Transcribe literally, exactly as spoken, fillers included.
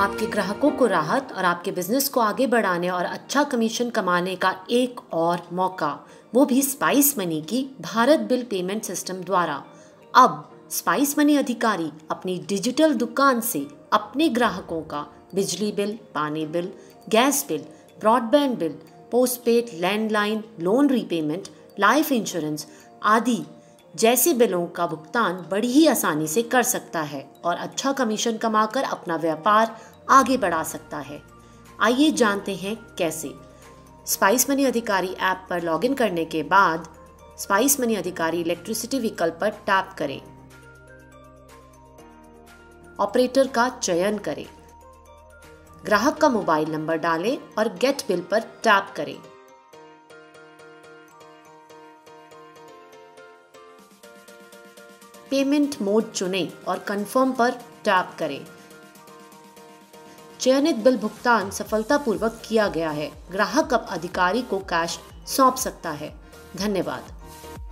आपके ग्राहकों को राहत और आपके बिजनेस को आगे बढ़ाने और अच्छा कमीशन कमाने का एक और मौका, वो भी स्पाइस मनी की भारत बिल पेमेंट सिस्टम द्वारा। अब स्पाइस मनी अधिकारी अपनी डिजिटल दुकान से अपने ग्राहकों का बिजली बिल, पानी bill, gas bill, broadband bill, postpaid, landline, loan repayment, life insurance आदि जैसे बिलों का भुगतान बड़ी ही आसानी से कर सकता है और अच्छा कमीशन कमाकर अपना व्यापार आगे बढ़ा सकता है। आइए जानते हैं कैसे। स्पाइस मनी अधिकारी ऐप पर लॉगिन करने के बाद स्पाइस मनी अधिकारी इलेक्ट्रिसिटी विकल्प पर टैप करें। ऑपरेटर का चयन करें। ग्राहक का मोबाइल नंबर डालें और गेट बिल पर टैप करें। पेमेंट मोड चुनें और कंफर्म पर टैप करें। चयनित बिल भुगतान सफलतापूर्वक किया गया है। ग्राहक अब अधिकारी को कैश सौंप सकता है। धन्यवाद।